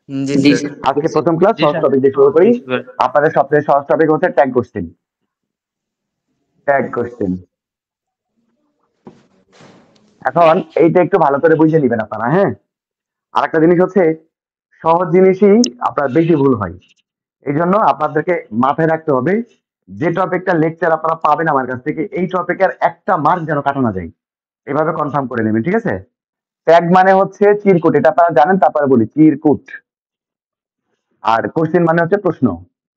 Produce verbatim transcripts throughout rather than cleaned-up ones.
জি sir. আজকে প্রথম class সহজ টপিক দিয়ে শুরু করি। আপনাদের সবচেয়ে সহজ টপিক হচ্ছে ট্যাগ কোশ্চেন। ট্যাগ কোশ্চেন এখন এইটা একটু ভালো করে বুঝে নেবেন আপনারা। হ্যাঁ, আরেকটা জিনিস হচ্ছে সহজ জিনিসই আপনার বেশি ভুল হয়। এই জন্য আপনাদেরকে মাথায় রাখতে হবে যে টপিকটা লেকচার আপনারা পাবেন আমার কাছ থেকে, এই টপিকের একটা মার্ক যেন কাটা না যায়, এভাবে কনফার্ম করে নেবেন, ঠিক আছে? ট্যাগ মানে হচ্ছে চিরকুট, এটা আপনারা জানেন, তারপরে বলি চিরকুট। আর কোশ্চেন মানে হচ্ছে প্রশ্ন,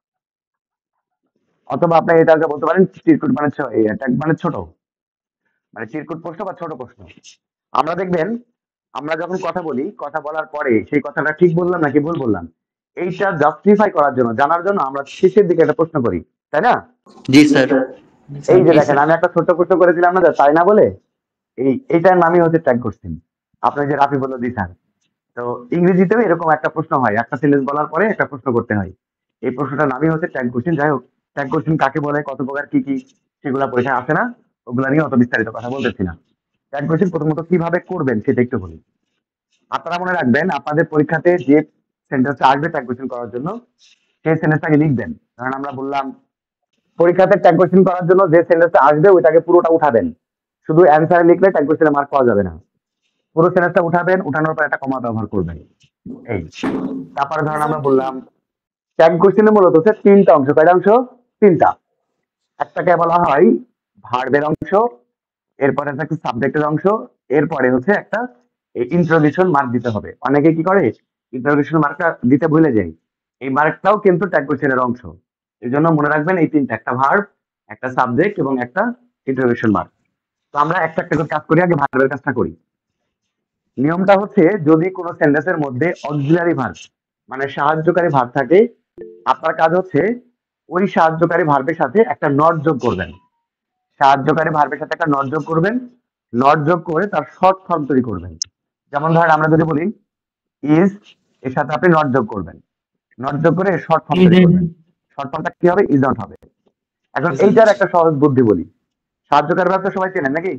অথবা আপনি এটাকে বলতে পারেন চিরকুট মানে ট্যাগ মানে ছোট, মানে চিরকুট প্রশ্ন বা ছোট প্রশ্ন। আমরা দেখবেন আমরা যখন কথা বলি, কথা বলার পরে সেই কথাটা ঠিক বললাম নাকি ভুল বললাম, এইটা জাস্টিফাই করার জন্য, জানার জন্য আমরা শেষের দিকে একটা প্রশ্ন করি, তাই না? জি স্যার। এই যে দেখেন আমি একটা ছোট্ট প্রশ্ন করেছিলাম না, তাই না বলে, এই এইটার নামই হচ্ছে ট্যাগ কোশ্চেন। আপনি যে রাফি বলল দি স্যার, তো ইংরেজিতেও এরকম একটা প্রশ্ন হয়, একটা সেন্টেন্স বলার পরে একটা প্রশ্ন করতে হয়, এই প্রশ্নটার নামই হচ্ছে ট্যাগ কোশ্চেন। যাই হোক, ট্যাগ কোশ্চেন কাকে বলে, কত প্রকার, কি কি, সেগুলা পরীক্ষায় আসে না, ওগুলা নিয়ে অত বিস্তারিত কথা বলতেছি না। ট্যাগ কোশ্চেন প্রথমত কিভাবে করবেন সেটা একটু বলি। আপনারা মনে রাখবেন আপনাদের পরীক্ষাতে যে সেন্টেন্সটা আসবে ট্যাগ কোশ্চেন করার জন্য, সেই সেন্টেন্সটাকে লিখবেন। কারণ আমরা বললাম পরীক্ষাতে ট্যাগ কোশ্চেন করার জন্য যে সেন্টেন্সটা আসবে ওইটাকে পুরোটা উঠাবেন, শুধু অ্যান্সারে লিখলে ট্যাগ কোশ্চেনের মার্ক পাওয়া যাবে না। পুরো সেন্টেন্সটা উঠাবেন, উঠানোর পর একটা কমা ব্যবহার করবেন। এই তারপরে ধরেন আমরা বললাম ট্যাগ কোশ্চেনে মূলত হচ্ছে তিনটা অংশ। কয়টা অংশ? তিনটা। একটাকে বলা হয় ভার্বের অংশ, এরপরে একটা সাবজেক্টের অংশ, এরপরে হচ্ছে একটা ইন্ট্রোগেশন মার্ক দিতে হবে। অনেকে কি করে ইন্ট্রোগেশন মার্কটা দিতে ভুলে যায়, এই মার্কটাও কিন্তু ট্যাগ কোশ্চেনের অংশ। এই জন্য মনে রাখবেন এই তিনটা, একটা ভার্ব, একটা সাবজেক্ট এবং একটা ইন্ট্রোগেশন মার্ক। তো আমরা একটা একটা করে কাজ করি, আগে ভার্বের কাজটা করি। নিয়মটা হচ্ছে যদি কোনো সেন্টেন্সের মধ্যে অক্সিলারি ভার্ব মানে সাহায্যকারী ভার্ব থাকে, আপনার কাজ হচ্ছে ওই সাহায্যকারী ভার্বের সাথে একটা নট যোগ করবেন। সাহায্যকারী ভার্বের সাথে একটা নট যোগ করবেন, নট যোগ করে তার শর্ট ফর্ম তৈরি করবেন। যেমন ধরেন আমরা যদি বলি ইজ, এর সাথে আপনি নট যোগ করবেন, নট যোগ করে শর্ট ফর্ম তৈরি করবেন। শর্ট ফর্মটা কি হবে? ইজ নট হবে। এখন এইটার একটা সহজ বুদ্ধি বলি। সাহায্যকারী ভার্ব তো সবাই চেনেন নাকি?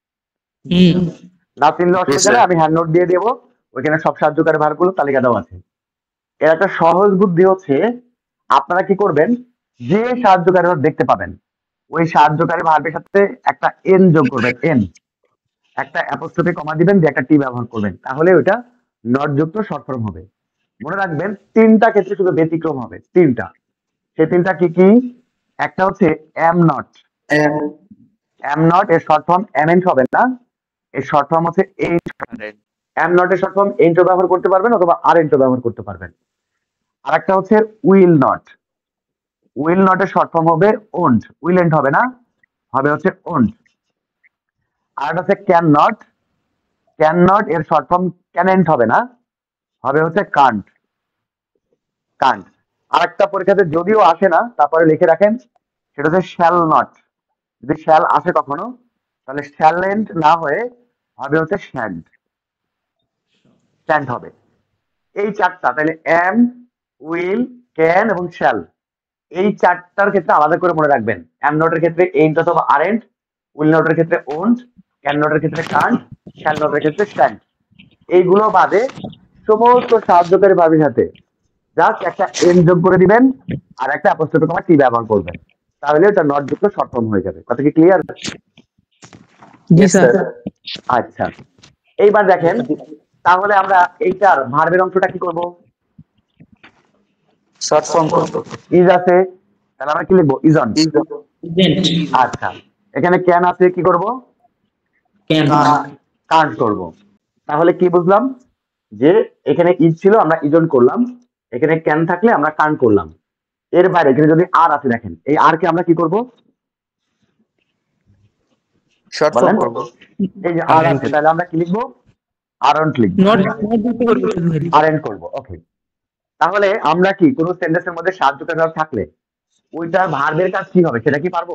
না চিনলে অসুবিধা নেই, আমি হ্যান্ড নোট দিয়ে দেবো, ওইখানে সব সাহায্যকারী ভার্বগুলো তালিকা দেওয়া আছে। এর একটা সহজ বুদ্ধি হচ্ছে আপনারা কি করবেন, যে সাহায্যকারী ভার্ব দেখতে পাবেন ওই সাহায্যকারী ভার্বের সাথে একটা এন যোগ করবেন, এন, একটা অ্যাপোস্ট্রফি কমা দিবেন, দিয়ে একটা টি ব্যবহার করবেন, তাহলে ওইটা নট যুক্ত শর্ট ফর্ম হবে। মনে রাখবেন তিনটা ক্ষেত্রে শুধু ব্যতিক্রম হবে, তিনটা। সেই তিনটা কি কি? একটা হচ্ছে এম নট, এম নট এর শর্ট ফর্ম এমএন্ট হবে না, এর শর্ট ফর্ম হচ্ছে এইট। এম নট এর শর্ট ফর্ম এন্টো ব্যবহার করতে পারবেন অথবা আর এন্টো ব্যবহার করতে পারবেন। আর একটা হচ্ছে উইল নট, উইল নট এর শর্ট ফর্ম হবে ওন্ট, উইল এন্ট হবে না, হবে হচ্ছে ওন্ট। আর একটা হচ্ছে ক্যান নট, ক্যান নট এর শর্ট ফর্ম ক্যানেন্ট হবে না, হবে হচ্ছে কান্ট, কান্ট। আর একটা পরীক্ষাতে যদিও আসে না তারপরে লিখে রাখেন, সেটা হচ্ছে শ্যাল নট। যদি শ্যাল আসে কখনো, তাহলে শ্যালেন্ট না হয়ে হবে হচ্ছে শ্যান্ট, শ্যান্ট হবে। এই চারটা তাহলে এম, উইল, ক্যান এবং শ্যাল, এই চারটার ক্ষেত্রে আলাদা করে মনে রাখবেন। এম নোটের ক্ষেত্রে এন্ট অথবা আরেন্ট, উইল নোটের ক্ষেত্রে ওন্ট, ক্যান নোটের ক্ষেত্রে কান্ট, শ্যাল নোটের ক্ষেত্রে শ্যান্ট। এইগুলো বাদে সমস্ত সাহায্যকারী ভাবের সাথে জাস্ট একটা এন যোগ করে দিবেন আর একটা অ্যাপোস্ট্রফি কমা টি ব্যবহার করবেন, তাহলে এটা নট যুক্ত শর্ট ফর্ম হয়ে যাবে। কথা কি ক্লিয়ার? জি স্যার। আচ্ছা, এইবার দেখেন তাহলে আমরা এইটার ভার্বের অংশটা কি করব? শর্ট ফর্ম করব। ইজ আছে, তাহলে আমরা কি লিখবো? Is on. আচ্ছা, এখানে ক্যান আছে, কি করব? কান্ট করব। তাহলে কি বুঝলাম? যে এখানে ইজ ছিল আমরা ইজন করলাম, এখানে ক্যান থাকলে আমরা কান্ট করলাম। এর বাইরে এখানে যদি আর আছে, দেখেন এই আর কে আমরা কি করব? শর্ট ফর্ম করব। এই যে আর আছে, তাহলে আমরা কি লিখবো? আরন্ট লিখবো, আরন্ট করব। ওকে, তাহলে আমরা কি কোনো সেন্টেন্সের মধ্যে সাহায্যকারী ভার্ব থাকলে ওইটার ভার্বের কাজ কি হবে সেটা কি পারবো?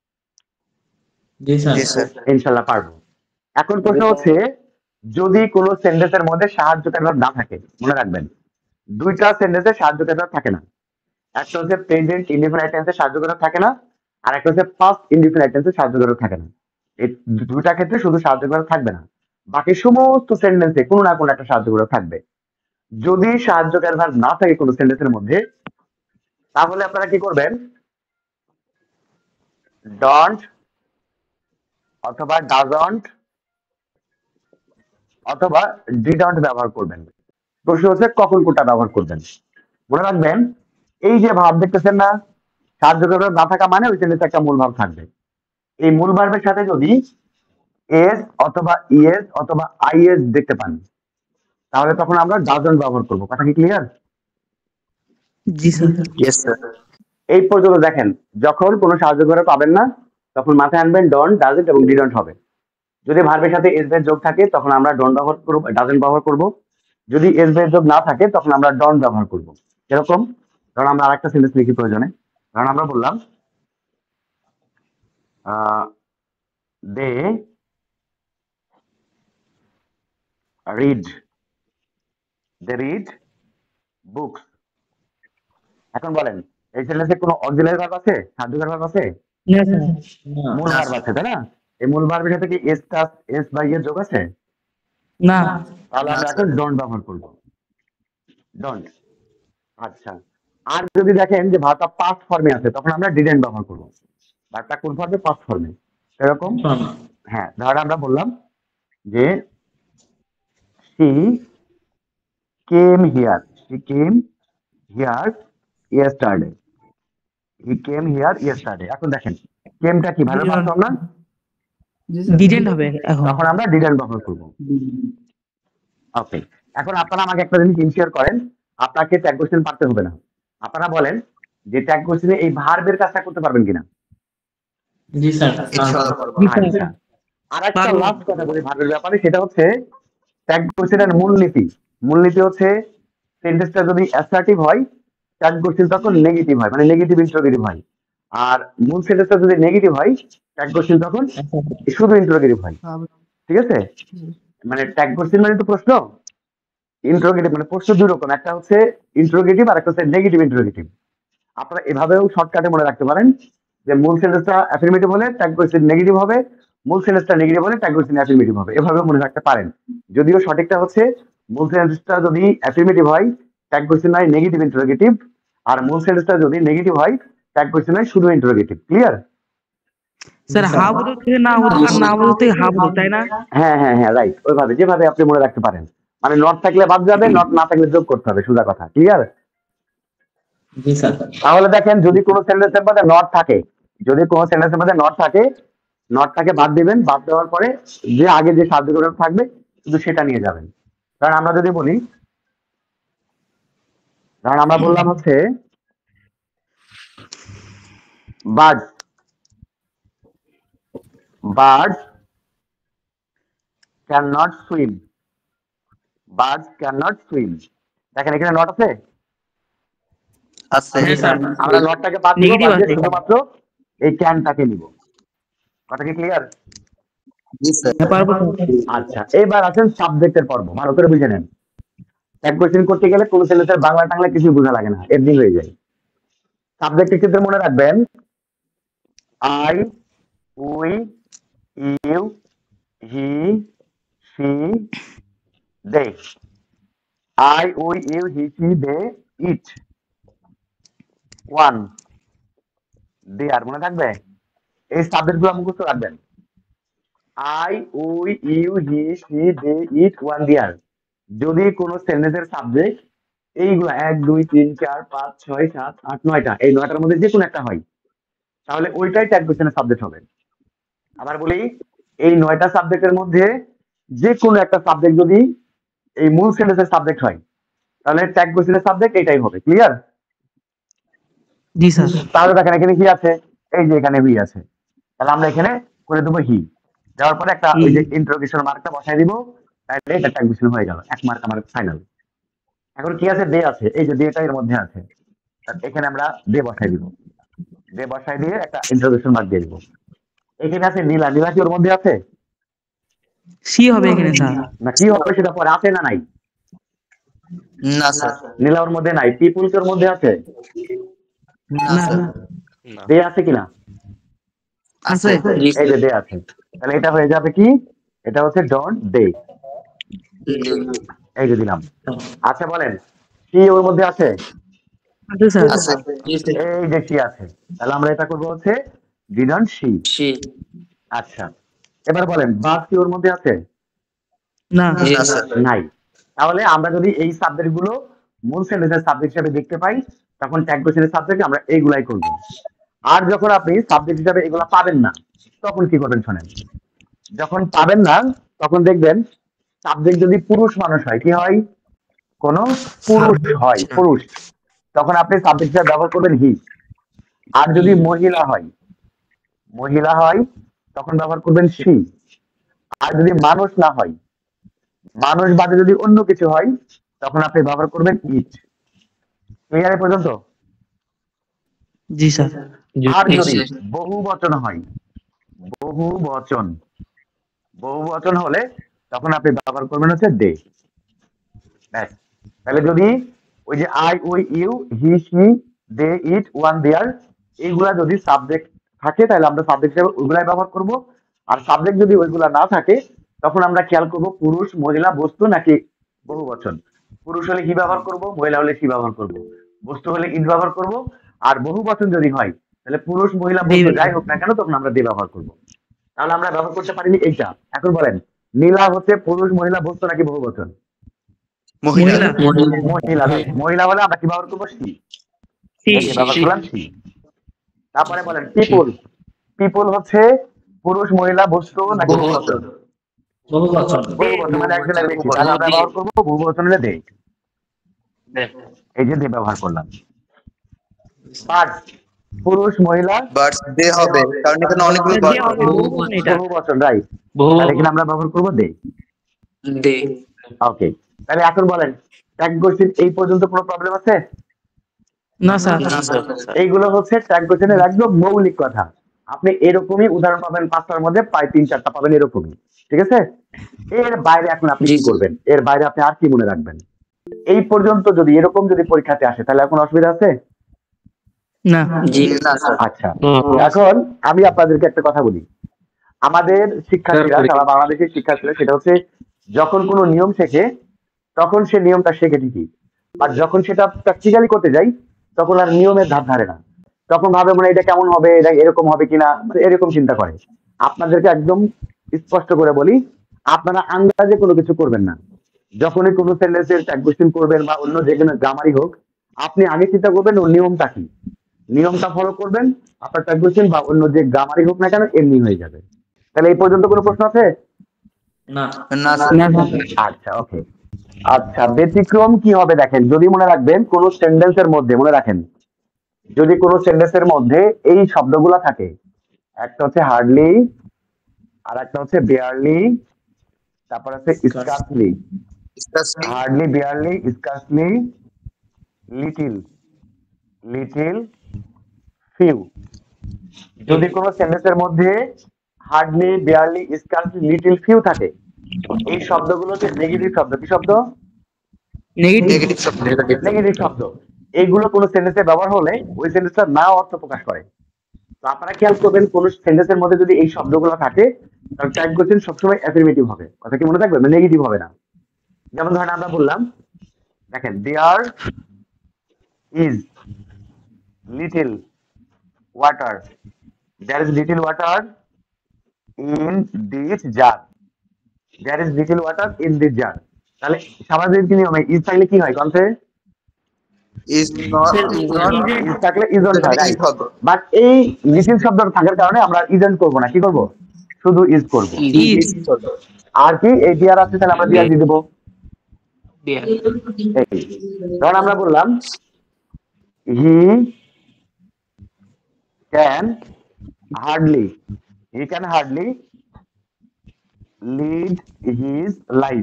জি স্যার। ইনশাআল্লাহ পারবো। এখন প্রশ্ন হচ্ছে যদি কোনো সেন্টেন্সের মধ্যে সাহায্যকারী ভার্ব না থাকে, মনে রাখবেন দুইটা সেন্টেন্সে সাহায্যকারী ভার্ব থাকে না। একটা হচ্ছে প্রেজেন্ট ইনডিফিনিট টেন্সে সাহায্যকারী ভার্ব থাকে না, আর একটা হচ্ছে পাস্ট ইনডিফিনিট টেন্সে সাহায্যকারী ভার্ব থাকে না। এই দুইটা ক্ষেত্রে শুধু সাহায্যকারী ভার্ব থাকবে না, বাকি সমস্ত সেন্টেন্সে কোনো না কোনো একটা সাহায্যকারী ভার্ব থাকবে। যদি সাহায্যকারী ভার্ব না থাকে কোনো সেন্টেন্সের মধ্যে, তাহলে আপনারা কি করবেন, ডন্ট অথবা ডাজন্ট অথবা ডিডন্ট ব্যবহার করবেন। প্রশ্ন হচ্ছে কখন কোনটা ব্যবহার করবেন। মনে রাখবেন, এই যে ভাব দেখতেছেন না, সাহায্যকারী ভার্ব না থাকা মানে ওই সেন্টেন্সে একটা মূল ভাব থাকবে। এই মূল ভার্বের সাথে যদি এস অথবা ইএস অথবা আইএস দেখতে পান, তাহলে তখন আমরা ডাজন্ট ব্যবহার করব। কথা কি ক্লিয়ার? জি স্যার। Yes sir. এই পর্যন্ত দেখেন, যখন কোনো সাহায্যকারী পাবেন না তখন মাথায় আনবেন ডন্ট, ডাজন্ট এবং ডিডন্ট হবে। যদি ভার্বের সাথে এস এর যোগ থাকে তখন আমরা ডন্ট ব্যবহার করব, ডাজন্ট ব্যবহার করব। যদি এস এর যোগ না থাকে তখন আমরা ডন্ট ব্যবহার করব। এরকম ধরুন আমরা আরেকটা সেন্টেন্স লিখি প্রয়োজনে। কারণ আমরা বললাম they read they read books. এখন বলেন, এই সেন্টেন্সে কোনো অক্সিলারি ভার্ব আছে, সাহায্যকারী ভার্ব আছে? না স্যার। মূল ভার্ব আছে, তাই না? এই মূল ভার্বের সাথে কি এস প্লাস এস বা ইয়ের যোগ আছে? না। তাহলে আমরা এখন ডন্ট ব্যবহার করব, ডন্ট। আচ্ছা, আর যদি দেখেন যে ভার্বটা পাস্ট ফর্মে আছে তখন আমরা ডিডন্ট ব্যবহার করব। ভার্বটা কোন ফর্মে? পাস্ট ফর্মে। এরকম হ্যাঁ, ধর আমরা বললাম যে she came here, she came here yesterday, he came here yesterday। এখন দেখেন কেমটা কি ভার্বের পাস্ট ফর্ম না? ডিডেন্ট হবে এখন। তখন আমরা ডিডন্ট ব্যবহার করব। ওকে, এখন আপনারা আমাকে একটা জিনিস ইনশিওর করেন, আপনাকে ট্যাগ কোশ্চেন পারতে হবে না। আপনারা বলেন যে ট্যাগ কোশ্চেনে এই ভার্বের কাজটা করতে পারবেন কিনা? জি স্যার। আচ্ছা, আর একটা লাস্ট কথা বলি ভার্বের ব্যাপারে, সেটা হচ্ছে ট্যাগ কোশ্চেনের মূলনীতি। মূলনীতি হচ্ছে সেন্টেন্সটা যদি অ্যাসার্টিভ হয় ট্যাগ কোশ্চেন তখন নেগেটিভ হয়, মানে নেগেটিভ ইন্টারোগেটিভ হয়। আর মূল সেন্টেন্সটা যদি নেগেটিভ হয় ট্যাগ কোশ্চেন তখন শুধু ইন্টারোগেটিভ হয়। ঠিক আছে? মানে ট্যাগ কোশ্চেন মানে তো প্রশ্ন, ইন্টারোগেটিভ মানে প্রশ্ন দুই রকম, একটা হচ্ছে ইন্টারোগেটিভ আর একটা হচ্ছে নেগেটিভ ইন্টারোগেটিভ। আপনারা এভাবেও শর্টকাটে মনে রাখতে পারেন যে মূল সেন্টেন্সটা অ্যাফার্মেটিভ হলে ট্যাগ কোশ্চেন নেগেটিভ হবে, মূল সেন্টেন্সটা নেগেটিভ হলে ট্যাগ কোশ্চেন অ্যাফার্মেটিভ হবে। এভাবে মনে রাখতে পারেন। যদিও সঠিকটা হচ্ছে মূল সেন্টেন্সটা যদি অ্যাফার্মেটিভ হয় ট্যাগ কোশ্চেন হয় নেগেটিভ ইন্টারোগেটিভ, আর মূল সেন্টেন্সটা যদি নেগেটিভ হয় ট্যাগ কোশ্চেন হয় শুধু ইন্টারোগেটিভ। ক্লিয়ার? স্যার হা বলতে না বলতে আর না বলতে হা বলতে, তাই না? হ্যাঁ হ্যাঁ হ্যাঁ, রাইট। ওইভাবে যেভাবে আপনি মনে রাখতে পারেন, মানে নট থাকলে বাদ যাবে, নট না থাকলে যোগ করতে হবে, সোজা কথা। ক্লিয়ার? জি স্যার। তাহলে দেখেন, যদি কোনো সেন্টেন্সের মধ্যে নট থাকে, যদি কোনো সেন্টেন্সের মধ্যে নট থাকে, নটটাকে বাদ দিবেন। বাদ দেওয়ার পরে যে আগে যে সাবজেক্ট থাকবে শুধু সেটা নিয়ে যাবেন। কারণ আমরা যদি বলি, কারণ আমরা বললাম হচ্ছে birds, birds can not swim, birds can not swim. দেখেন এখানে নট আছে, আছে হ্যাঁ স্যার। আমরা নটটাকে বাদ দিব, নেগেটিভ বাদ দিয়ে আছে। শুধুমাত্র এই ক্যানটাকে নিব। কথা কি ক্লিয়ার? জি স্যার। হ্যাঁ পারবো স্যার। আচ্ছা, এবার আছেন সাবজেক্টের পর্ব। ভালো করে বুঝে নেন। এক কোশ্চেন করতে গেলে কোন সেন্টেন্সের বাংলা টাংলা কিছু বোঝা লাগে না, এমনি হয়ে যায়। সাবজেক্টের ক্ষেত্রে মনে রাখবেন I, we, you, he, she, they. I, we, you, he, she, they, it, one, they are. মনে থাকবে? এই সাবজেক্ট গুলো মুখস্থ রাখবেন। I, we, you, he, she, they, it, one, there. যদি কোন সেন্টেন্সের সাবজেক্ট এইগুলা এক দুই তিন চার পাঁচ ছয় সাত আট নয়টা, এই নয়টার মধ্যে যে কোনো একটা হয়, তাহলে ওইটাই ট্যাগ কোশ্চেনের সাবজেক্ট হবে। আবার বলি, এই নয়টা সাবজেক্টের মধ্যে যে কোনো একটা সাবজেক্ট যদি এই মূল সেন্টেন্সের সাবজেক্ট হয়, তাহলে ট্যাগ কোশ্চেনের সাবজেক্ট এটাই হবে। ক্লিয়ার? জি স্যার। তাহলে দেখেন এখানে কি আছে, এই যে এখানে হি আছে, তাহলে আমরা এখানে করে দেবো হি। দেওয়ার পরে একটা ওই যে ইন্টারোগেশন মার্কটা বসাই দিব, তাহলে এটা ট্যাগ কোশ্চেন হয়ে গেল, এক মার্ক আমার ফাইনাল। এখন কি আছে, দে আছে, এই যে দেটা এর মধ্যে আছে, এখানে আমরা দে বসাই দিব, দে বসাই দিয়ে একটা ইন্টারোগেশন মার্ক দিয়ে দিব। এখানে আছে নীলা, নীলা কি ওর মধ্যে আছে? সি হবে এখানে স্যার। না কি হবে সেটা পরে, আছে না নাই? না স্যার। নীলা ওর মধ্যে নাই। পিপুল কি ওর মধ্যে আছে? না স্যার। দে আছে কিনা? আছে। এই যে দে আছে, তাহলে এটা হয়ে যাবে কি, এটা হচ্ছে ডন্ট দে। এই যে দিলাম। আচ্ছা বলেন, কি ওর মধ্যে আছে? আছে স্যার। আছে এই যে কি আছে, তাহলে আমরা এটা করবো হচ্ছে ডিডন্ট সি। সি আচ্ছা, এবার বলেন বাস কি ওর মধ্যে আছে? না না স্যার নাই। তাহলে আমরা যদি এই সাবজেক্ট গুলো মূল সেন্টেন্সের সাবজেক্ট হিসেবে দেখতে পাই, তখন ট্যাগ কোশ্চেনের সাবজেক্ট আমরা এইগুলাই করব। আর যখন আপনি সাবজেক্ট হিসেবে এগুলা পাবেন না, তখন কি করবেন শোনেন। যখন পাবেন না তখন দেখবেন সাবজেক্ট যদি পুরুষ মানুষ হয়, কি হয়? কোন পুরুষ হয়, পুরুষ, তখন আপনি সাবজেক্ট হিসেবে ব্যবহার করবেন হি। আর যদি মহিলা হয়, মহিলা হয়, তখন ব্যবহার করবেন সি। আর যদি মানুষ না হয়, মানুষ বাদে যদি অন্য কিছু হয়, তখন আপনি ব্যবহার করবেন ইট। ক্লিয়ার এ পর্যন্ত? জি স্যার। আর যদি বহু বচন হয়, বহু বচন, বহু বচন হলে তখন আপনি ব্যবহার করবেন হচ্ছে দে। ব্যাস। তাহলে যদি ওই যে I, we, you, he, she, they, it, one, there, এইগুলা যদি সাবজেক্ট থাকে তাহলে আমরা সাবজেক্ট হিসেবে ওইগুলাই ব্যবহার করব। আর সাবজেক্ট যদি ওইগুলা না থাকে তখন আমরা খেয়াল করব পুরুষ, মহিলা, বস্তু নাকি বহু বচন। পুরুষ হলে কি ব্যবহার করব, মহিলা হলে কি ব্যবহার করব, বস্তু হলে ইট ব্যবহার করব। আর বহু বচন যদি হয় তাহলে পুরুষ, মহিলা, বস্তু যাই হোক না কেন তখন আমরা দে ব্যবহার করব। তাহলে আমরা ব্যবহার করতে পারিনি এইটা। এখন বলেন নীলা হচ্ছে পুরুষ, মহিলা, বস্তু নাকি বহু বচন? মহিলা মহিলা। মহিলা হলে আমরা কি ব্যবহার করবো? সি। সি। এই যে ব্যবহার করলাম সি। তারপরে বলেন পিপল, পিপল হচ্ছে পুরুষ, মহিলা, বস্তু নাকি বহু বচন? বহু বচন বহু বচন, মানে একজনের বেশি, তাহলে আমরা ব্যবহার করবো বহু বচন হলে দে। এই যে দে ব্যবহার করলাম। বাট পুরুষ, মহিলা, বাট দে হবে কারণ এখানে অনেকগুলো দে হবে, বহু বচন এটা। বহু বচন, রাইট। তাহলে এখানে আমরা ব্যবহার করবো দে। দে ওকে, তাহলে এখন বলেন ট্যাগ কোশ্চেন এই পর্যন্ত কোনো প্রবলেম আছে? না স্যার। না স্যার এইগুলো হচ্ছে ট্যাগ কোশ্চেনের একদম মৌলিক কথা। আপনি এরকমই উদাহরণ পাবেন পাঁচটার মধ্যে প্রায় তিন চারটা পাবেন এরকমই, ঠিক আছে? এর বাইরে এখন আপনি কি করবেন, এর বাইরে আপনি আর কি মনে রাখবেন? এই পর্যন্ত যদি এরকম যদি পরীক্ষাতে আসে তাহলে এখন অসুবিধা আছে? না। জি না স্যার আচ্ছা, এখন আমি আপনাদেরকে একটা কথা বলি। আমাদের শিক্ষার্থীরা, সারা বাংলাদেশের শিক্ষার্থীরা, সেটা হচ্ছে যখন কোনো নিয়ম শেখে তখন সে নিয়মটা শেখে ঠিকই, আর যখন সেটা প্র্যাকটিক্যালি করতে যাই তখন আর নিয়মের ধার ধারে না। তখন ভাবে মানে এটা কেমন হবে, এটা এরকম হবে কিনা, মানে এরকম চিন্তা করে। আপনাদেরকে একদম স্পষ্ট করে বলি, আপনারা আন্দাজে কোনো কিছু করবেন না। যখনই কোনো সেন্টেন্সের ট্যাগ কোশ্চেন করবেন বা অন্য যে কোনো গ্রামারই হোক, আপনি আগে চিন্তা করবেন ওর নিয়মটা কি, নিয়মটা ফলো করবেন, আপনার ট্যাগ কোশ্চেন বা অন্য যে গ্রামারই হোক না কেন এমনি হয়ে যাবে। তাহলে এই পর্যন্ত কোনো প্রশ্ন আছে? না না স্যার আচ্ছা, ওকে। আচ্ছা, ব্যতিক্রম কি হবে দেখেন, যদি মনে রাখবেন কোন সেন্টেন্সের মধ্যে, মনে রাখেন যদি কোন সেন্টেন্সের মধ্যে এই শব্দগুলা থাকে, একটা হচ্ছে হার্ডলি, আর একটা হচ্ছে বেয়ারলি, তারপর আছে scarcely. Hardly, barely, scarcely, little, little, few. যদি কোন সেন্টেন্সের মধ্যে hardly, barely, scarcely, little, few থাকে, এই শব্দগুলো হচ্ছে নেগেটিভ শব্দ। কি শব্দ? নেগেটিভ। নেগেটিভ শব্দ। এইগুলো কোন সেন্টেন্সে ব্যবহার হলে ওই সেন্টেন্সটা না অর্থ প্রকাশ করে। তো আপনারা খেয়াল করবেন কোন সেন্টেন্সের মধ্যে যদি এই শব্দগুলো থাকে তাহলে ট্যাগ কোশ্চেন সবসময় অ্যাফার্মেটিভ হবে। কথা কি মনে থাকবে? নেগেটিভ হবে না। যেমন ধরেন আমরা বললাম, দেখেন there is little water, there is little water in this jar, there is little water in this jar. তাহলে স্বাভাবিক নিয়মে ইজ থাকলে কি হয়? কনসে is not is not is থাকলে ইজন্ট হয়, রাইট। is হবে বাট এই লিটিল শব্দটা থাকার কারণে আমরা ইজন্ট করব না, কি করব? শুধু ইজ করব। ইজ। আর কি এই ডিয়ার আছে তাহলে আমরা ডিয়ার দিয়ে দেবো। এই ধরুন আমরা বললাম he can hardly, he can hardly lead his life,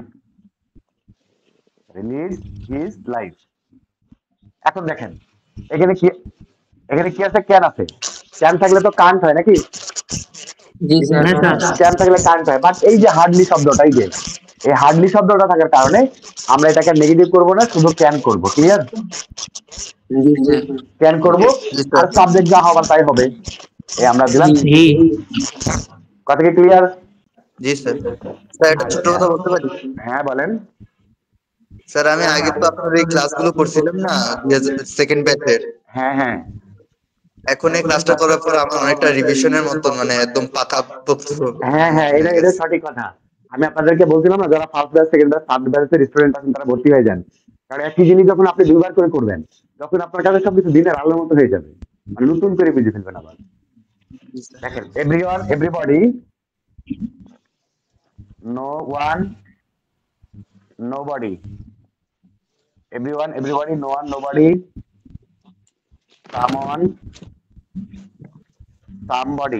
lead his life. এখন দেখেন এখানে কি, এখানে কি আছে? ক্যান আছে। ক্যান থাকলে তো কান্ট হয় নাকি? জি স্যার ক্যান থাকলে কান্ট হয়। বাট এই যে হার্ডলি শব্দটা, এই যে এই হার্ডলি শব্দটা থাকার কারণে আমরা এটাকে নেগেটিভ করব না, শুধু ক্যান করব। ক্লিয়ার? জি স্যার ক্যান করব, আর সাবজেক্ট যা হবার তাই হবে। এই আমরা দিলাম। হি। কথা কি ক্লিয়ার? জি স্যার স্যার একটা ছোট কথা বলতে পারি? হ্যাঁ বলেন। স্যার আমি আগে তো আপনার এই ক্লাসগুলো করছিলাম না সেকেন্ড ব্যাচের। হ্যাঁ হ্যাঁ এখন এই ক্লাসটা করার পর আমার অনেকটা রিভিশনের মতো মানে একদম পাকা পোক্ত হ্যাঁ হ্যাঁ এটা হয়ে এটা গেছে। সঠিক কথা। আমি আপনাদেরকে বলছিলাম না, যারা first batch second batch third ব্যাচের স্টুডেন্ট আছেন তারা ভর্তি হয়ে যান। কারণ একই জিনিস যখন আপনি দুইবার করে করবেন, তখন আপনার কাছে সবকিছু দিনের আলোর মতো হয়ে যাবে, মানে নতুন করে বুঝে ফেলবেন আবার। দেখেন, everyone everybody, no one nobody, everyone everybody, no one nobody, someone somebody,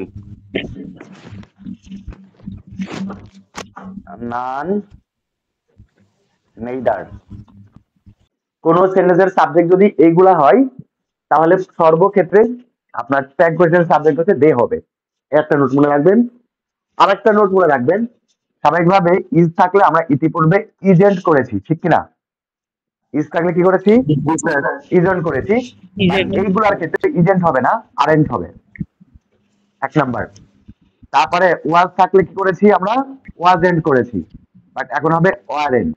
none neither। কোন সেন্টেন্সের সাবজেক্ট যদি এইগুলা হয় তাহলে সর্বক্ষেত্রে আপনার ট্যাগ কোয়েশ্চেনের সাবজেক্ট হচ্ছে দে হবে। একটা নোট মনে রাখবেন। আর একটা নোট মনে রাখবেন, স্বাভাবিকভাবে ইজ থাকলে আমরা ইতিপূর্বে ইজেন্ট করেছি, ঠিক কিনা? ইজ থাকলে কি করেছি? ইজেন্ট করেছি। এইগুলার ক্ষেত্রে ইজেন্ট হবে না, আরেন্ট হবে, এক নাম্বার। তারপরে ওয়াজ থাকলে কি করেছি আমরা? ওয়াজেন্ট করেছি, বাট এখন হবে ওয়ারেন্ট।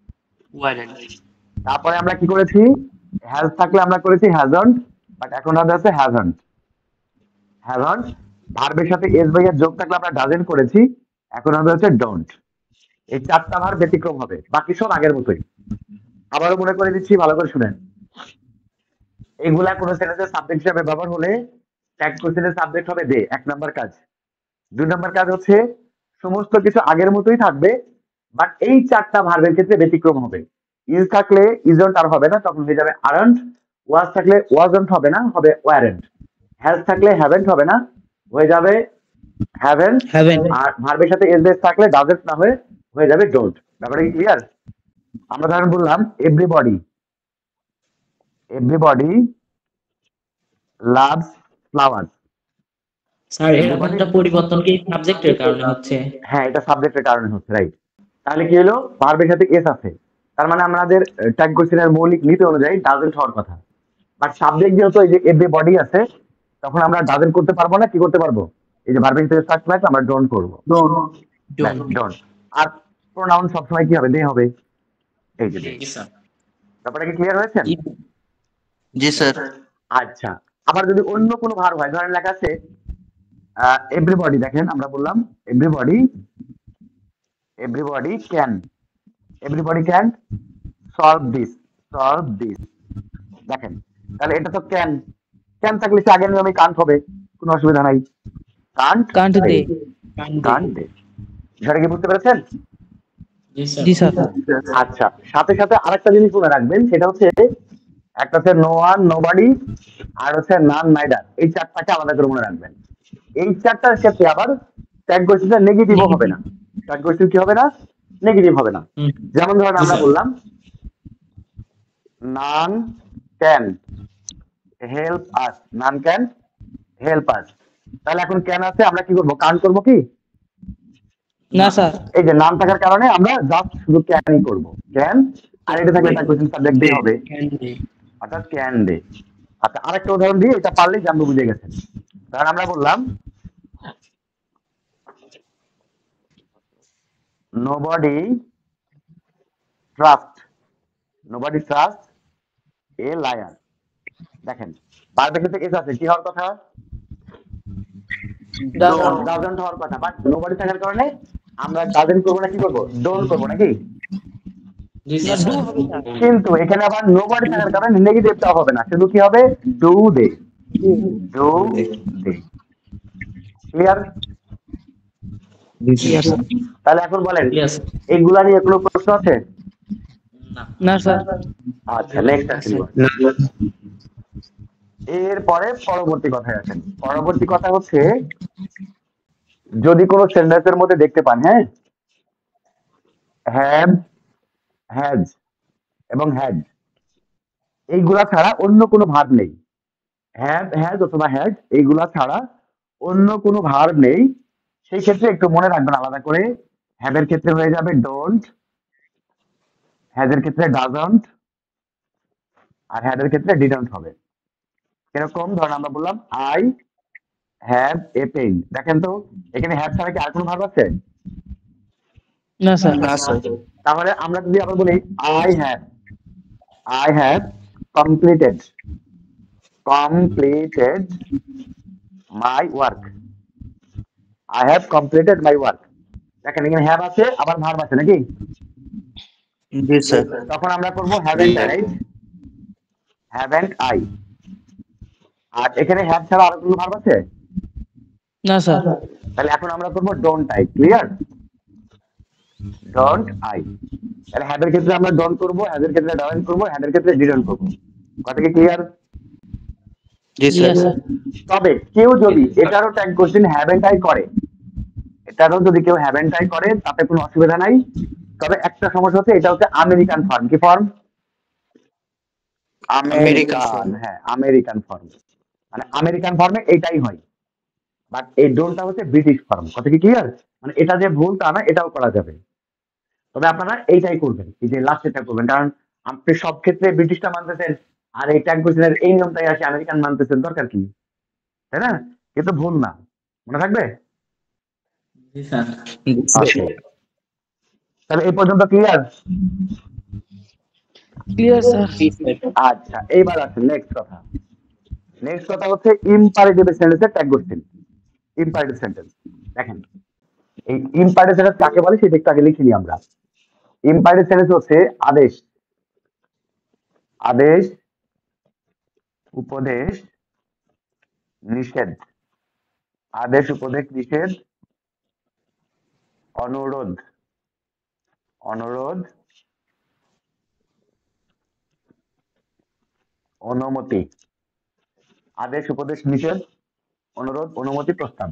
তারপরে আমরা কি করেছি? হ্যাজ থাকলে আমরা করেছি হ্যাজন্ট, বাট এখন হবে হচ্ছে হ্যাজন্ট। হ্যাজন্ট ভার্বের সাথে এস ভাইয়ের যোগ থাকলে আমরা ডাজেন্ট করেছি, এখন হবে হচ্ছে ডোন্ট। এই চারটা ভার ব্যতিক্রম হবে, বাকি সব আগের মতোই। আবারও মনে করে দিচ্ছি, ভালো করে শুনেন। এগুলা কোন সেন্টেন্সের সাবজেক্ট হিসেবে ব্যবহার হলে ট্যাগ কোশ্চেনের সাবজেক্ট হবে দে, এক নাম্বার কাজ। দুই নাম্বার কাজ হচ্ছে সমস্ত কিছু আগের মতোই থাকবে, বাট এই চারটা ভার্বের ক্ষেত্রে ব্যতিক্রম হবে। ইজ থাকলে ইজন্ট আর হবে না, তখন হয়ে যাবে আরন্ট। ওয়াজ থাকলে ওয়াজন্ট হবে না, হবে ওয়ারেন্ট। হ্যাজ থাকলে হ্যাভেন্ট হবে না, হয়ে যাবে হ্যাভেন্ট। আর ভার্বের সাথে এস বেস থাকলে ডাজেন্ট না হয়ে হয়ে যাবে ডোন্ট। ব্যাপারটা কি ক্লিয়ার? আমরা ধরেন বললাম everybody, everybody loves flowers. Sir এরকমটা পরিবর্তন কি সাবজেক্টের কারণে হচ্ছে? হ্যাঁ, এটা সাবজেক্টের কারণে হচ্ছে, রাইট। তাহলে কি হলো? ভার্বের সাথে এস আছে, তার মানে আমাদের ট্যাগ কোশ্চেনের মৌলিক নীতি অনুযায়ী ডাজেন্ট হওয়ার কথা। বাট সাবজেক্ট যেহেতু এই যে এভরিবডি আছে, তখন আমরা ডাজেন্ট করতে পারবো না, কি করতে পারবো? এই যে ভার্বের সাথে স্টার্ট লাগবে, আমরা ডোন্ট করবো, ডোন্ট। আর প্রোনাউন সবসময় কি হবে? দে হবে। এই যে ব্যাপারটা কি ক্লিয়ার হয়েছে? জি স্যার। আচ্ছা, আবার যদি অন্য কোনো ভার্ব হয়, ধরেন লেখা আছে এভরিবডি, দেখেন আমরা বললাম everybody, everybody can, everybody can solve this, solve this. দেখেন, তাহলে এটা তো ক্যান, ক্যান থাকলে সে আগের নিয়মে কান্ট হবে, কোনো অসুবিধা নাই। Can't can't they, can't they. বিষয়টা কি বুঝতে পেরেছেন? জি স্যার। আচ্ছা, সাথে সাথে আরেকটা জিনিস মনে রাখবেন, সেটা হচ্ছে একটা হচ্ছে নো ওয়ান নোবডি, আর হচ্ছে নান নাইদার। এই চারটাকে আলাদা করে মনে রাখবেন। এই চারটার ক্ষেত্রে আবার ট্যাগ কোশ্চেনটা নেগেটিভও হবে না। ট্যাগ কোশ্চেন কি হবে না? নেগেটিভ হবে না। যেমন ধরেন আমরা বললাম none can help us, none can help us. তাহলে এখন ক্যান আছে, আমরা কি করবো? কান করবো কি? না স্যার। এই যে নাম থাকার কারণে আমরা জাস্ট শুধু ক্যানই করবো, ক্যান। আর এটা থাকলে ট্যাগ কোশ্চেন সাবজেক্ট দিয়ে হবে, অর্থাৎ ক্যান দে। আচ্ছা, আরেকটা উদাহরণ দিয়ে, এটা পারলেই জানবো, বুঝে গেছেন। ধরেন আমরা বললাম nobody trust, nobody trust a liar। দেখেন, ভার্বের ক্ষেত্রে এস আছে, কি হওয়ার কথা? ডাজন্ট হওয়ার কথা, বাট নোবডি থাকার কারণে আমরা ডাজন্ট করবো না, কি করবো? ডোন্ট করবো নাকি? কিন্তু এখানে আবার নোবডি থাকার কারণে নেগেটিভটা হবে না, শুধু কি হবে? Do they, do they. Clear? তাহলে এখন বলেন, এইগুলা নিয়ে কোনো প্রশ্ন আছে? না স্যার। আচ্ছা, নেক্সট আসি। এরপরে পরবর্তী কথায় আসেন। পরবর্তী কথা হচ্ছে, যদি কোনো সেন্টেন্সের মধ্যে দেখতে পান, হ্যাঁ, হ্যাভ, হ্যাজ এবং হ্যাড, এইগুলা ছাড়া অন্য কোনো ভার্ব নেই। হ্যাভ, হ্যাজ অথবা হ্যাড, এইগুলা ছাড়া অন্য কোনো ভার্ব নেই। সেই ক্ষেত্রে একটু মনে রাখবেন আলাদা করে, হ্যাভ এর ক্ষেত্রে হয়ে যাবে ডোন্ট, হ্যাজ এর ক্ষেত্রে ডাজন্ট, আর হ্যাড এর ক্ষেত্রে ডিডন্ট হবে। এরকম ধরেন আমরা বললাম আই হ্যাভ এ পেন। দেখেন তো, এখানে হ্যাভ ছাড়া কি আর কোনো ভার্ব আছে? না স্যার। তাহলে আমরা যদি আবার বলি I have, I have completed completed my work. I have completed my work. দেখেন এখানে have আছে আবার verb আছে নাকি? জি স্যার। তখন আমরা করব haven't I, right? haven't I। আর এখানে have ছাড়া আরো কোনো verb আছে? না স্যার। তাহলে এখন আমরা করব don't I, clear? don't I। তাহলে have এর ক্ষেত্রে আমরা don't করব, have এর ক্ষেত্রে don't করব, have এর ক্ষেত্রে didn't করব। কথা কি ক্লিয়ার? জি স্যার। তবে কেউ যদি এটারও ট্যাগ কোশ্চেন haven't I করে, এটারও যদি কেউ haven't I করে তাতে কোনো অসুবিধা নাই। তবে একটা সমস্যা হচ্ছে এটা হচ্ছে আমেরিকান ফর্ম। কি ফর্ম? আমেরিকান, হ্যাঁ আমেরিকান ফর্ম। মানে আমেরিকান ফর্মে এটাই হয়, বাট এই ডোনটা হচ্ছে ব্রিটিশ ফর্ম। কথা কি ক্লিয়ার? মানে এটা যে ভুল তা না, এটাও করা যাবে। তবে আপনারা এইটাই করবেন, এই যে লাস্ট এটা করবেন, কারণ আপনি সব ক্ষেত্রে ব্রিটিশটা মানতেছেন আর এই ট্যাগ কোশ্চেনের এই নিয়মটাই আসে আমেরিকান মানতেছেন, দরকার কি? তাই না? কিন্তু ভুল না, মনে থাকবে? জি স্যার। Okay. তাহলে এই পর্যন্ত ক্লিয়ার? Clear sir. আচ্ছা, এইবার আছে নেক্সট কথা। নেক্সট কথা হচ্ছে ইম্পারেটিভ সেন্টেন্সের ট্যাগ কোশ্চেন। ইম্পারেটিভ সেন্টেন্স দেখেন, এই ইম্পারেটিভ সেন্টেন্স কাকে বলে সেটা একটু আগে লিখিনি আমরা। ইম্পারেটিভ সেন্টেন্স হচ্ছে আদেশ, আদেশ, উপদেশ, নিষেধ, আদেশ, উপদেশ, নিষেধ, অনুরোধ, অনুরোধ, অনুমতি, আদেশ, উপদেশ, নিষেধ, অনুরোধ, অনুমতি, প্রস্তাব,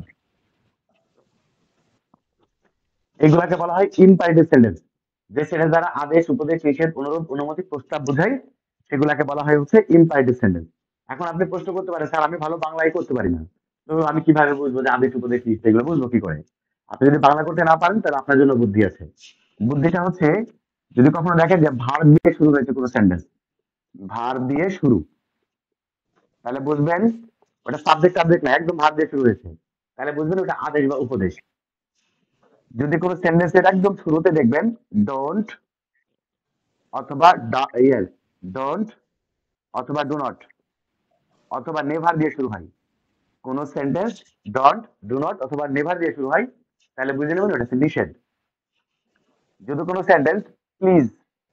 এগুলাকে বলা হয় ইম্পারেটিভ সেন্টেন্স। যে সেন্টেন্স দ্বারা আদেশ, উপদেশ, নিষেধ, অনুরোধ, অনুমতি, প্রস্তাব বোঝায় সেগুলাকে বলা হয় হচ্ছে ইম্পারেটিভ সেন্টেন্স। এখন আপনি প্রশ্ন করতে পারেন, স্যার আমি ভালো বাংলাই করতে পারি না, তো আমি কিভাবে বুঝবো যে আদেশ, উপদেশ, নিষেধ এগুলো বুঝবো কি করে? আপনি যদি বাংলা করতে না পারেন তাহলে আপনার জন্য বুদ্ধি আছে। বুদ্ধিটা হচ্ছে, যদি কখনো দেখেন যে ভার্ব দিয়ে শুরু হয়েছে কোনো সেন্টেন্স, ভার্ব দিয়ে শুরু, তাহলে বুঝবেন ওটা সাবজেক্ট সাবজেক্ট না, একদম ভার্ব দিয়ে শুরু হয়েছে, তাহলে বুঝবেন ওটা আদেশ বা উপদেশ। যদি কোনো সেন্টেন্সের একদম শুরুতে দেখবেন ডোন্ট অথবা ইয়েস, ডোন্ট অথবা ডু নট অথবা নেভার দিয়ে শুরু হয়, কোন সেন্টেন্স ডোন্ট, ডু নট অথবা নেভার দিয়ে শুরু হয়, তাহলে বুঝে নেবেন ওটা হচ্ছে নিষেধ। যদি কোনো সেন্টেন্স প্লিজ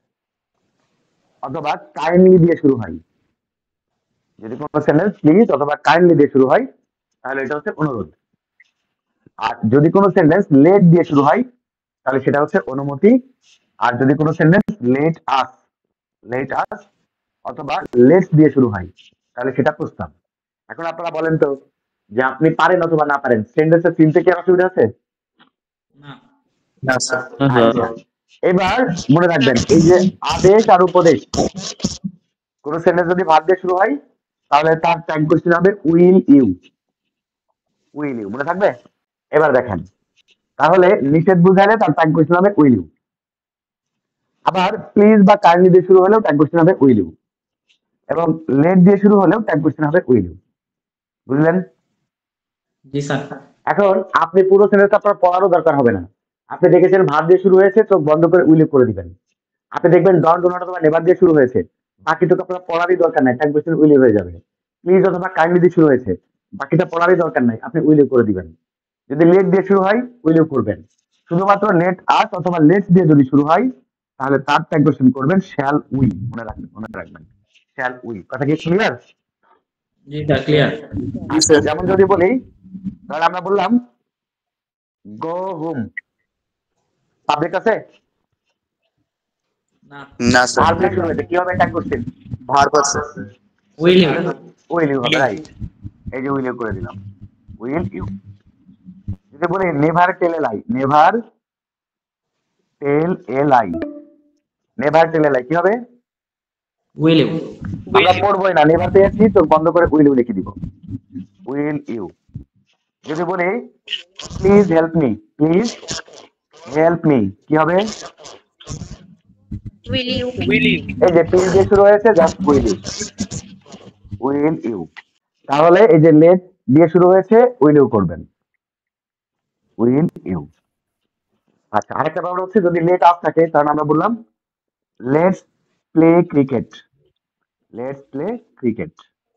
অথবা কাইন্ডলি দিয়ে শুরু হয়, যদি কোনো সেন্টেন্স প্লিজ অথবা কাইন্ডলি দিয়ে শুরু হয় তাহলে এটা হচ্ছে অনুরোধ। আর যদি কোনো সেন্টেন্স লেট দিয়ে শুরু হয় তাহলে সেটা হচ্ছে অনুমতি। আর যদি কোনো sentence let us, let us অথবা লেটস দিয়ে শুরু হয় তাহলে সেটা প্রস্তাব। এখন আপনারা বলেন তো যে আপনি পারেন অথবা না পারেন, সেন্টেন্সের চিনতে কি আর অসুবিধা আছে? না। না স্যার। আচ্ছা, এবার মনে রাখবেন এই যে আদেশ আর উপদেশ, কোন সেন্টেন্স যদি ভার্ব দিয়ে শুরু হয় তাহলে তার ট্যাগ কোশ্চেন হবে উইল ইউ, উইল ইউ, মনে থাকবে? এবার দেখেন, তাহলে নিষেধ বুঝাইলে তার ট্যাগ কোশ্চেন হবে উইল ইউ। আবার প্লিজ বা কাইন্ডলি দিয়ে শুরু হলেও ট্যাগ কোশ্চেন হবে উইল ইউ, এবং লেট দিয়ে শুরু হলেও ট্যাগ কোশ্চেন হবে উইল ইউ। বুঝলেন? জি স্যার। এখন আপনি পুরো সেন্টেন্স আপনার পড়ারও দরকার হবে না, আপনি দেখেছেন ভার্ব দিয়ে শুরু হয়েছে, চোখ বন্ধ করে উইল ইউ করে দিবেন। আপনি দেখবেন ডন্ট, ডু নট অথবা নেভার দিয়ে শুরু হয়েছে, বাকিটুকু আপনার পড়ারই দরকার নাই, ট্যাগ কোশ্চেন উইল ইউ হয়ে যাবে। প্লিজ অথবা কাইন্ডলি দিয়ে শুরু হয়েছে, বাকিটা পড়ারই দরকার নাই, আপনি উইল ইউ করে দিবেন। যদি লেট দিয়ে শুরু হয় উইল ইউ করবেন। শুধুমাত্র লেট আস অথবা লেটস দিয়ে যদি শুরু হয় তাহলে তার ট্যাগ কোশ্চেন করবেন শ্যাল উই, মনে রাখবেন, মনে রাখবেন শ্যাল উই। কথা কি ক্লিয়ার? জি স্যার, ক্লিয়ার। যেমন যদি বলি, তাহলে আমরা বললাম গো হোম, সাবজেক্ট আছে? না। না স্যার। ভার্ব দিয়ে শুরু হয়েছে, কি হবে ট্যাগ কোশ্চেন? ভার্ব আছে। Will you. উইল ইউ হবে, রাইট। এই যে উইল ইউ করে দিলাম, উইল ইউ। যদি বলি never tell a lie, never tell a lie, never tell a lie কি হবে? Will you. আমরা পড়বোই না, নেভার পেয়েছি তো বন্ধ করে উইল ইউ লিখে দিব, উইল ইউ। যদি বলি please help me, please help me কি হবে? Will you? এই যে প্লিজ দিয়ে শুরু হয়েছে, just will you, will you. তাহলে এই যে লেট দিয়ে শুরু হয়েছে উইল ইউ করবেন, উইল ইউ। আচ্ছা, আরেকটা ব্যাপার হচ্ছে যদি লেট আস থাকে তাহলে আমরা বললাম let's play cricket, let's play cricket.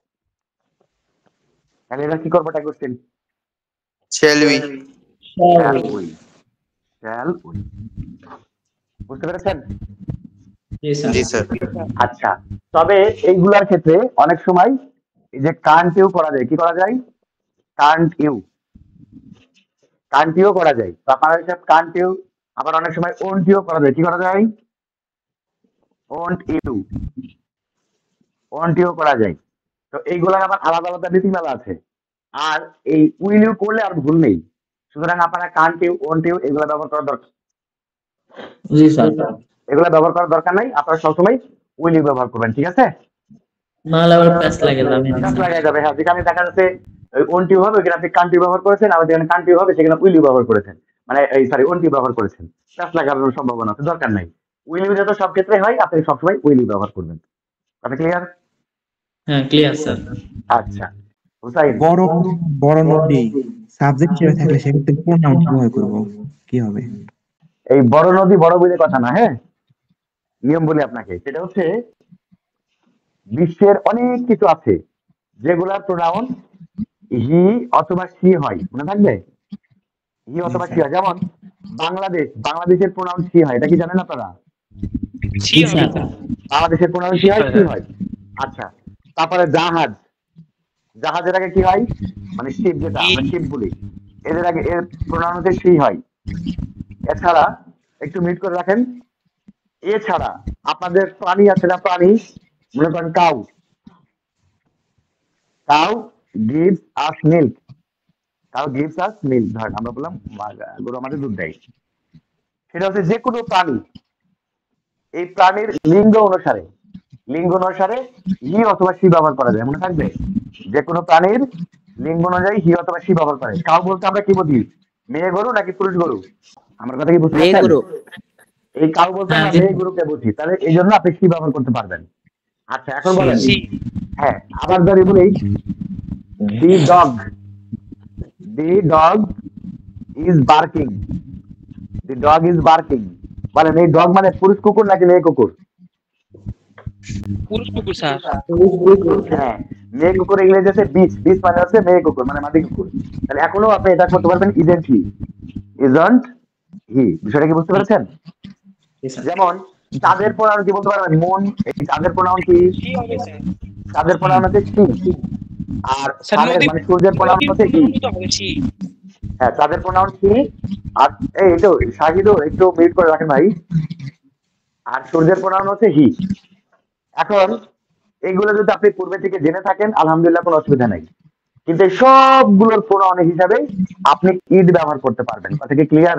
তাহলে এবার কি করবো tag question? Shall we? Shall we, shall we. বুঝতে পেরেছেন? জি স্যার। জি স্যার। আচ্ছা, তবে এইগুলার ক্ষেত্রে অনেক সময় এই যে কান্ট ইউ করা যায়, কি করা যায়? কান্ট ইউ, কান্ট ইউ করা যায়। তো আপনারা হিসাব কান্ট ইউ, আবার অনেক সময় ওন্ট ইউ করা যায়। কি করা যায়? ওন্ট ইউ, ওন্ট ইউ করা যায়। তো এইগুলার আবার আলাদা আলাদা নীতিমালা আছে। আর এই উইল ইউ করলে আর ভুল নেই। সুতরাং আপনারা কান্ট ইউ, ওন্ট ইউ এগুলো ব্যবহার করার দরকার, জি স্যার। এগুলো ব্যবহার করার দরকার নাই। আপনারা সবসময় উইল ইউ ব্যবহার করবেন, ঠিক আছে? নাহলে আবার প্যাচ লাগে যাবে না কাজ স্যার। লাগাই যাবে। হ্যাঁ, যেখানে দেখা যাচ্ছে ওন্ট ইউ হবে ওখানে আপনি কান্ট ইউ ব্যবহার করেছেন, আর যেখানে কান্ট ইউ হবে সেখানে উইল ইউ ব্যবহার করেছেন, মানে এই সরি ওন্ট ইউ ব্যবহার করেছেন। কাজ লাগানোর সম্ভাবনা আছে, দরকার নাই। উইল ইউ যাতে সব ক্ষেত্রে হয়, আপনি সবসময় উইল ইউ ব্যবহার করবেন। কথা ক্লিয়ার? হ্যাঁ ক্লিয়ার স্যার। আচ্ছা হুসাইন, বড় বড় নদী সাবজেক্ট হিসেবে থাকলে সেক্ষেত্রে প্রোনাউন কিভাবে করবো, কি হবে? এই বড় নদী বড় বলে কথা না, হ্যাঁ নিয়ম বলি আপনাকে। সেটা হচ্ছে বিশ্বের অনেক কিছু আছে যেগুলার প্রোনাউন হি অথবা সি হয়, মনে থাকবে? হি অথবা সি হয়। যেমন বাংলাদেশ, বাংলাদেশের প্রোনাউন সি হয়, এটা কি জানেন আপনারা? জি স্যার। বাংলাদেশের প্রোনাউন কি হয়? সি হয়। আচ্ছা, তারপরে জাহাজ, জাহাজের আগে কি হয়? মানে শিপ, যেটা আমরা শিপ বলি, এদের আগে এর প্রোনাউন হচ্ছে সি হয়। এছাড়া একটু মিট করে রাখেন, এছাড়া আপনাদের প্রাণী আছে না, প্রাণী মনে করেন cow, cow gives us milk, cow gives us milk, ধরেন আমরা বললাম গরু আমাদের দুধ দেয়। সেটা হচ্ছে যে কোনো প্রাণী, এই প্রাণীর লিঙ্গ অনুসারে, লিঙ্গ অনুসারে হি অথবা সি ব্যবহার করা যায়, মনে থাকবে? যে কোনো প্রাণীর লিঙ্গ অনুযায়ী হি অথবা সি ব্যবহার করে। কাউ বলতে আমরা কি বুঝি? মেয়ে গরু নাকি পুরুষ গরু? আমার কথা কি বুঝতে পারছেন? এই কাউ বলতে আমরা মেয়ে গরুকে বুঝি, তাহলে এই জন্য আপনি সি ব্যবহার করতে পারবেন। আচ্ছা এখন বলেন, হ্যাঁ আবার ধরে বলি, the dog, the dog is barking, the dog is barking. বলেন এই ডগ মানে পুরুষ কুকুর নাকি মেয়ে কুকুর? পুরুষ কুকুর স্যার। হ্যাঁ, মেয়ে কুকুর ইংরেজি আছে বিচ, বিচ মানে হচ্ছে মেয়ে কুকুর, মানে মাদি কুকুর। তাহলে এখনো আপনি এটা করতে পারবেন, ইজেন্ট হি, ইজন্ট হি। বিষয়টা কি বুঝতে পেরেছেন? যেমন চাঁদের প্রোনাউন কি বলতে পারবেন? মুন। এই চাঁদের প্রোনাউন কি? চাঁদের প্রোনাউন হচ্ছে সি। আর চাঁদের মানে সূর্যের প্রোনাউন হচ্ছে হি। হ্যাঁ, চাঁদের প্রোনাউন সি। আর এই তো শাহিদুর একটু মিউট করে রাখেন ভাই। আর সূর্যের প্রোনাউন হচ্ছে হি। এখন এইগুলো যদি আপনি পূর্বে থেকে জেনে থাকেন আলহামদুলিল্লাহ, কোনো অসুবিধা নাই। কিন্তু এই সবগুলোর প্রোনাউন হিসাবে আপনি ইড ব্যবহার করতে পারবেন। কথা কি ক্লিয়ার?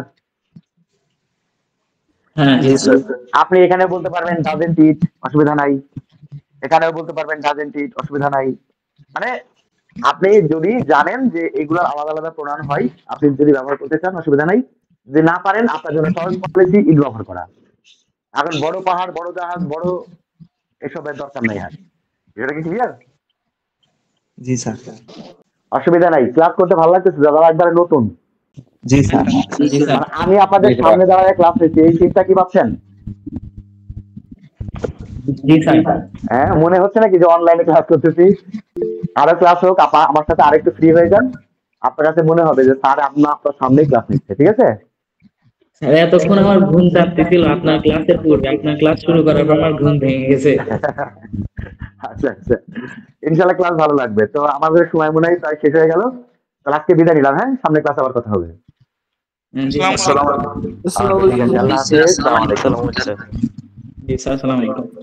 হ্যাঁ জি স্যার। আপনি এখানে বলতে পারবেন ডাজেন্ট ইট, অসুবিধা নাই। এখানেও বলতে পারবেন ডাজেন্ট ইট, অসুবিধা নাই। মানে আপনি যদি জানেন যে এগুলোর আলাদা আলাদা প্রোনাউন হয়, আপনি যদি ব্যবহার করতে চান অসুবিধা নাই। যদি না পারেন, আপনার জন্য সহজ পদ্ধতি ইট ব্যবহার করা। এখন বড় পাহাড়, বড় জাহাজ, বড় এসবের দরকার নাই। আর এটা কি ক্লিয়ার? জি স্যার। অসুবিধা নাই। ক্লাস করতে ভালো লাগতেছে? যারা একবারে নতুন, জি স্যার। জি স্যার। মানে আমি আপনাদের সামনে দাঁড়ায় ক্লাস নিচ্ছি, এই শীতটা কি পাচ্ছেন? জি স্যার। হ্যাঁ, মনে হচ্ছে নাকি যে অনলাইনে ক্লাস করতেছি? আরো ক্লাস হোক, আপা- আমার সাথে আরেকটু ফ্রি হয়ে যান, আপনার কাছে মনে হবে যে স্যার আপনার আপনার সামনেই ক্লাস নিচ্ছে, ঠিক আছে? স্যার এতক্ষণ আমার ঘুম চাপতেছিল আপনার ক্লাসের পূর্বে, আপনার ক্লাস শুরু করার পর আমার ঘুম ভেঙে গেছে। আচ্ছা আচ্ছা, ইনশাল্লাহ ক্লাস ভালো লাগবে। তো আমাদের সময় মনে হয় প্রায় শেষ হয়ে গেল, তাহলে আজকে বিদায় নিলাম। হ্যাঁ, সামনে ক্লাস আবার কথা হবে। জি স্যার। আচ্ছা, ঠিক আছে, আল্লাহ হাফেজ, আসসালামু আলাইকুম। জি স্যার, আসসালামু আলাইকুম।